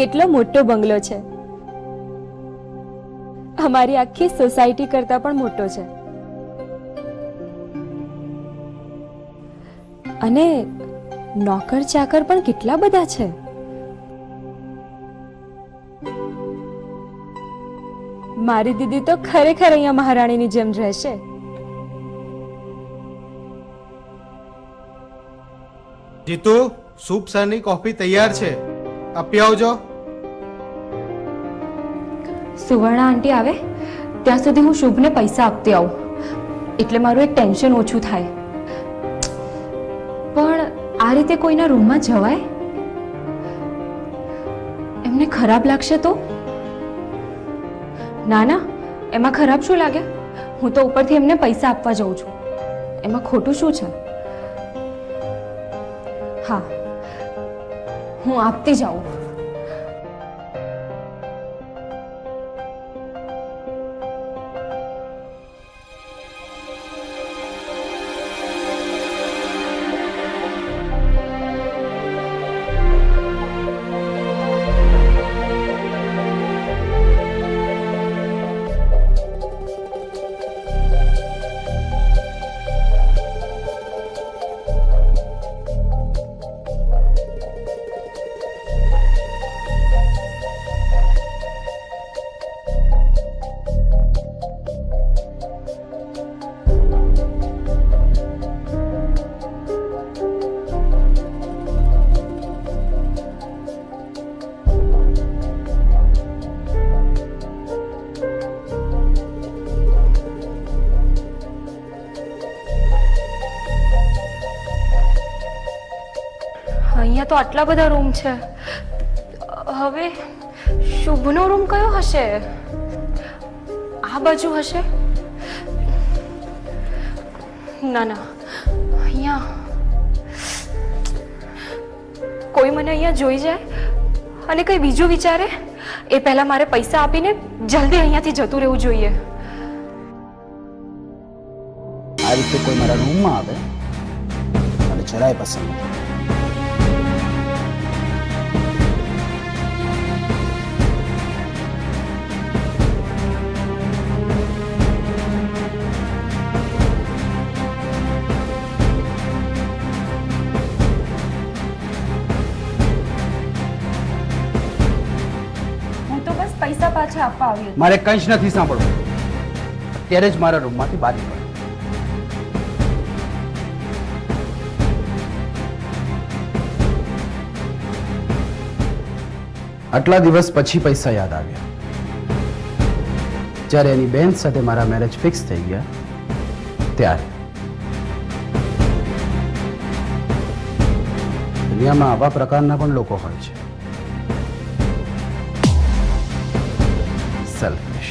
કેટલો મોટો બંગલો છે. અમારી આખી સોસાયટી કરતા પણ મોટો છે. અને નોકર ચાકર પણ કેટલા બધા છે. મારી દીદી તો ખરેખર અહીંયા મહારાણીની જેમ રહેશે. જીતુ, સૂપ સરની કોફી તૈયાર છે, આપી આવજો. સુવર્ણા આંટી આવે ત્યાં સુધી હું શુભને પૈસા આપતી આવું, એટલે મારું એક ટેન્શન ઓછું થાય. પણ આ રીતે કોઈના રૂમમાં જવાય? એમને ખરાબ લાગશે તો? ના ના, એમાં ખરાબ શું લાગે? હું તો ઉપરથી એમને પૈસા આપવા જાઉં છું, એમાં ખોટું શું છે? હા, હું આપતી જાઉં. અહીંયા તો આટલા બધા રૂમ છે. હવે શુભનો રૂમ કયો હશે? આ બાજુ હશે? ના ના, અહીંયા કોઈ મને અહીંયા જોઈ જાય અને કંઈ બીજું વિચારે એ પહેલા મારે પૈસા આપીને જલ્દી અહીંયાથી જતું રહેવું જોઈએ. આ રીતે કોઈ મારા રૂમમાં આવે અને જરાય પસંદ નથી. પૈસા પાછા આપવા આવી. મારે કંઈ જ નથી સાંભળવું. અત્યારે જ મારા રૂમમાંથી બહાર નીકળો. આટલા દિવસ પછી પૈસા યાદ આવ્યા, જ્યારે એની બેન સાથે મારા મેરેજ ફિક્સ થઈ ગયા ત્યારે. દુનિયામાં આવા પ્રકારના પણ લોકો હોય છે. સેલ્ફિશ.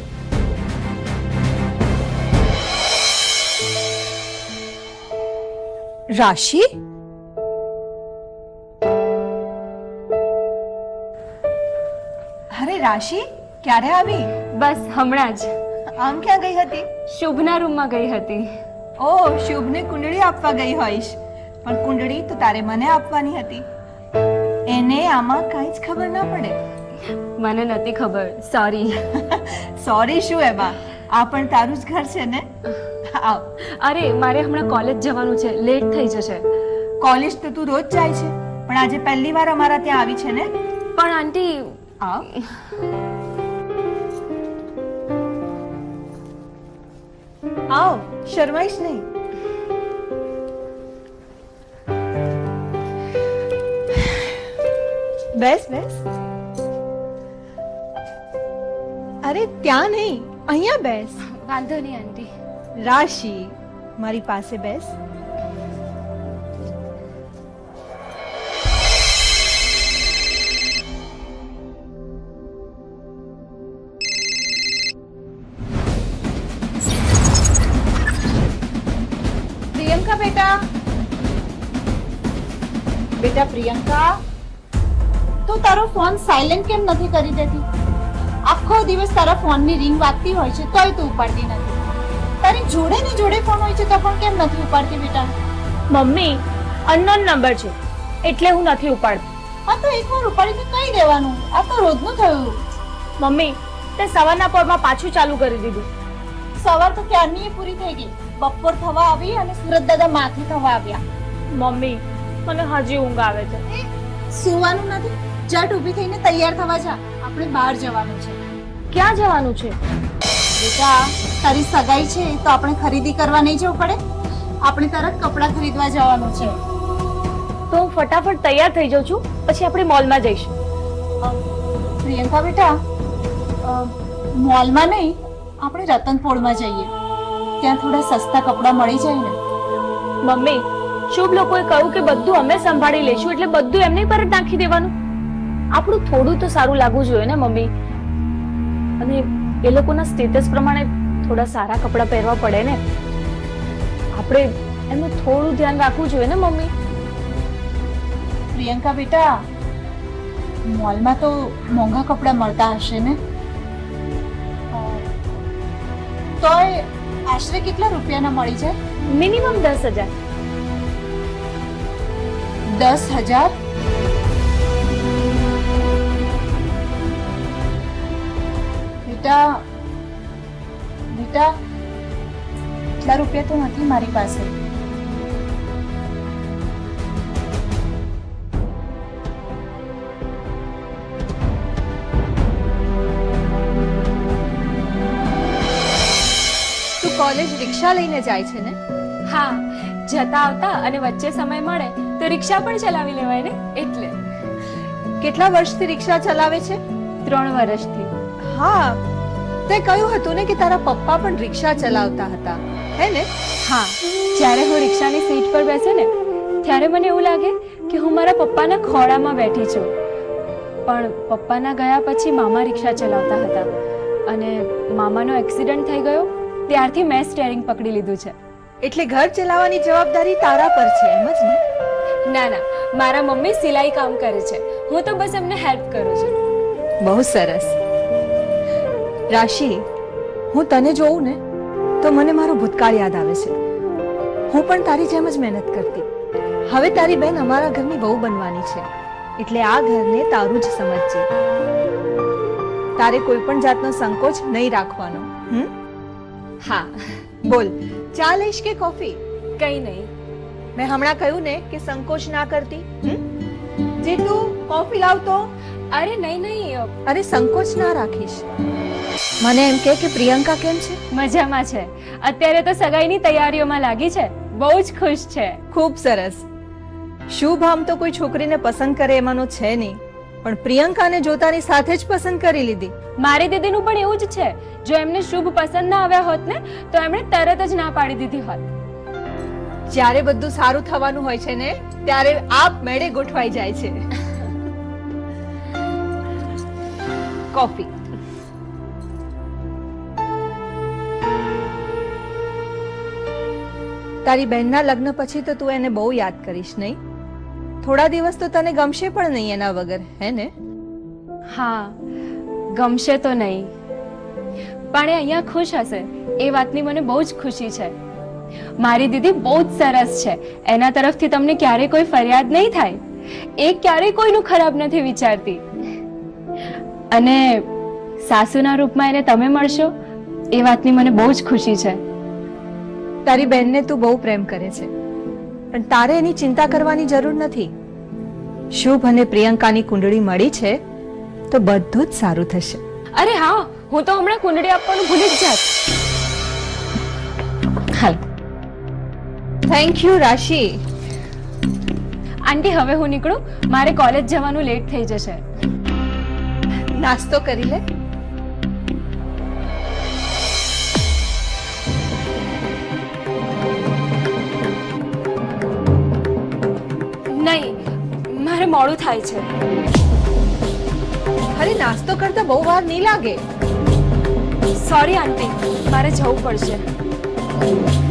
રાશિ, અરે રાશિ, ક્યારે આવી? બસ હમણાં જ. આમ ક્યાં ગઈ હતી? શુભના રૂમમાં ગઈ હતી. ઓહ, શુભને કુંડળી આપવા ગઈ હોઈશ. પણ કુંડળી તો તારે મને આપવાની હતી. એને આમાં કાંઈ જ ખબર ના પડે. મને નથી ખબર, સોરી. સોરી શું એમાં? આ પણ તારું જ ઘર છે ને. આવ. અરે મારે હમણાં કોલેજ જવાનું છે, લેટ થઈ જશે. કોલેજ તો તું રોજ જાય છે, પણ આજે પહેલી વાર અમારા ત્યાં આવી છે ને. પણ આંટી આવ. આવ, શરમાઈશ નહીં. બેસ બેસ. અરે ત્યાં નહીં, અહીંયા બેસ. વાંધો નહીં આંટી. રાશિ, મારી પાસે બેસ. પ્રિયંકા બેટા, બેટા પ્રિયંકા, તું તારો ફોન સાયલેન્ટ કેમ નથી કરી દેતી? આખો દિવસ તારા ફોનની રિંગ વાગતી હોય છે તોય તું ઉપાડતી નથી. તારી જોડે ની જોડે ફોન હોય છે તો પણ કેમ નથી ઉપાડતી બેટા? મમ્મી, અનનોન નંબર છે એટલે હું નથી ઉપાડતી. આ તો એકવાર ઉપાડીને કહી દેવાનું. આ તો રોજનું થયું. મમ્મી તે સવારના પોરમાં પાછું ચાલુ કરી દીધું. સવાર તો ક્યારની પૂરી થઈ ગઈ. બપોર થવા આવી અને સુરત દાદા માથે થવા આવ્યા. મમ્મી મને હજી ઊંઘ આવે છે. સુવાનું નથી. જટ ઊભી થઈને તૈયાર થવા જા. આપણે બહાર જવાનું છે. ક્યાં જવાનું છે? બેટા તારી સગાઈ છે તો આપણે ખરીદી કરવા નહીં જવું પડે. આપણે તરત કપડાં ખરીદવા જવાનું છે. તો હું ફટાફટ તૈયાર થઈ જાઉં છું, પછી આપણે મોલમાં જઈશું. પ્રિયંકા બેટા મોલમાં નહીં, આપણે રતનપોળમાં જઈએ. ત્યાં થોડા સસ્તા કપડાં મળી જાય ને. મમ્મી શુભ લોકોએ કહ્યું કે બધું અમે સંભાળી લઈશું, એટલે બધું એમને પર જ નાખી દેવાનું. આપણું થોડું તો સારું લાગવું જોઈએ ને મમ્મી. અને એ લોકોના સ્ટેટસ પ્રમાણે થોડા સારા કપડાં પહેરવા પડે ને. આપણે એનું થોડું ધ્યાન રાખવું જોઈએ ને મમ્મી. પ્રિયંકા બેટા મોલમાં તો મોંઘા કપડાં મળતા હશે ને. તોય આશરે કેટલા રૂપિયાના મળી જાય? મિનિમમ 10,000. 10,000? બેટા એટલા રૂપિયા તો નથી મારી પાસે. કોલેજ રિક્ષા લઈને જાય છે ને? હા, જતા આવતા અને વચ્ચે સમય મળે તો રિક્ષા પણ ચલાવી લેવાય ને, એટલે. કેટલા વર્ષથી રિક્ષા ચલાવે છે? 3 વર્ષથી. હા, તે કહ્યું હતું ને કે તારા પપ્પા પણ રિક્ષા ચલાવતા હતા, હે ને? હા, જ્યારે હું રિક્ષાની સીટ પર બેસે ને ત્યારે મને એવું લાગે કે હું મારા પપ્પાના ખોળામાં બેઠી છું. પણ પપ્પાના ગયા પછી મામા રિક્ષા ચલાવતા હતા અને મામાનો એક્સિડન્ટ થઈ ગયો. ત્યારથી મેં સ્ટીયરિંગ પકડી લીધું છે. એટલે ઘર ચલાવવાની જવાબદારી તારા પર છે, એમ જ ને? ના ના, મારા મમ્મી સિલાઈ કામ કરે છે, હું તો બસ એમને હેલ્પ કરું છું. બહુ સરસ. રાશિ, હું તને જોઉં ને તો મને મારો ભૂતકાળ યાદ આવે છે. હું પણ તારી જેમ જ મહેનત કરતી. હવે તારી બેન અમારા ઘરની વહુ બનવાની છે, એટલે આ ઘરને તારું જ સમજજે. તારે કોઈ પણ જાતનો સંકોચ નહીં રાખવાનો. હા. બોલ, ચા લઈશ કે કોફી? કઈ નહીં. મેં હમણાં કહ્યું ને કે સંકોચ ના કરતી. જેટલું કોફી લાવતો. અરે નહીં. અરે સંકોચ ના રાખીશ. મને એમ કે પ્રિયંકા કેમ છે? મજામાં છે. અત્યારે તો સગાઈની તૈયારીઓમાં લાગી છે. બહુ જ ખુશ છે. ખૂબ સરસ. શુભ આમ તો કોઈ છોકરીને પસંદ કરે એમાંનો છે નહીં, પણ પ્રિયંકાને જોતાની સાથે જ પસંદ કરી લીધી. મારી દીદીનું પણ એવું જ છે. જો એમને શુભ પસંદ ના આવ્યા હોત ને તો એમણે તરત જ ના પાડી દીધી હોત. જ્યારે બધું સારું થવાનું હોય છે ને ત્યારે આપ મેળે ગોઠવાઈ જાય છે. કોફી. તારી બહેનના લગ્ન પછી તો તું એને બહુ યાદ કરીશ, નહીં? થોડા દિવસ તો તને ગમશે પણ નહીં એના વગર, હે ને? હા, ગમશે તો નહીં, પણ એ અહીંયા ખુશ હશે એ વાતની મને બહુ જ ખુશી છે. મારી દીદી બહુ જ સરસ છે. એના તરફથી તમને ક્યારે કોઈ ફરિયાદ નહીં થાય. એ ક્યારે કોઈનું ખરાબ નથી વિચારતી. અને સાસુના રૂપમાં એને તમે મળશો એ વાતની મને બહુ જ ખુશી છે. તારી બહેનને તું બહુ પ્રેમ કરે છે, પણ તારે એની ચિંતા કરવાની જરૂર નથી. શુભ અને પ્રિયંકાની કુંડળી મળી છે તો બધું જ સારું થશે. અરે હા, હું તો હમણાં કુંડળી આપવાનું ભૂલી જ જાત. હાલ. થેન્ક યુ રાશિ. આંટી, હવે હું નીકળું. મારે કોલેજ જવાનું લેટ થઈ જશે. નાસ્તો કરી લે. નહીં, મારે મોડું થાય છે. અરે નાસ્તો કરતા બહુ વાર નહીં લાગે. સોરી આંટી, મારે જવું પડશે.